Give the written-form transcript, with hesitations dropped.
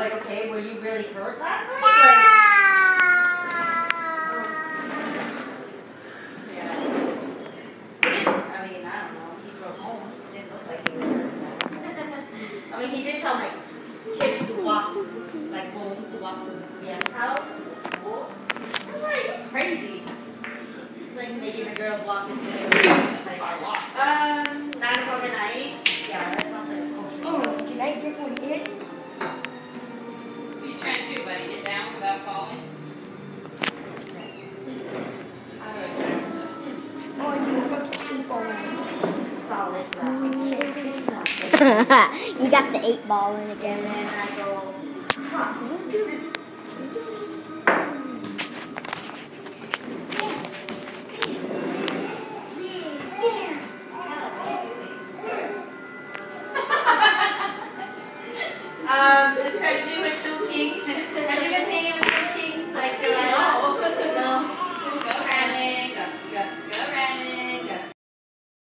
like, okay, were you really hurt last night? Yeah. I mean, I don't know. He drove home. It didn't look like he was hurt. I mean, he did tell my kids to walk, like, home, to walk to Leanne's house and the school. I was like, you're crazy. It's like making the girls walk in there. Like, 9 o'clock at night. Yeah, that's not the culture. Oh, can I get one in? What are you trying to do, buddy? Get down without falling? Oh, you got the 8 ball in. Solid rock. You got the 8 ball in again. And then I go, huh, Has she been thinking? Has she been thinking